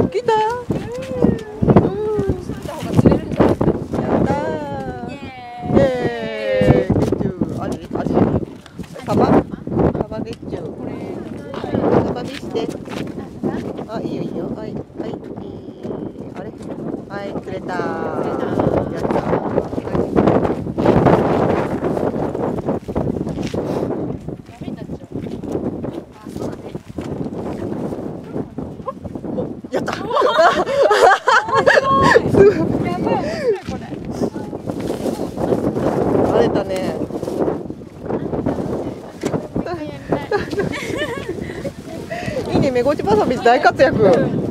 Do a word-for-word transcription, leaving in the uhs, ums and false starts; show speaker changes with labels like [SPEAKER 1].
[SPEAKER 1] 来た。サバ、サバゲッチュ。サバ見して。あ、いいよいいよ。はい、はい、えー、あれ。はい、釣れた。やった。やった。すごい。やばい。これ。荒れたね。いいね、メゴチバサミ大活躍。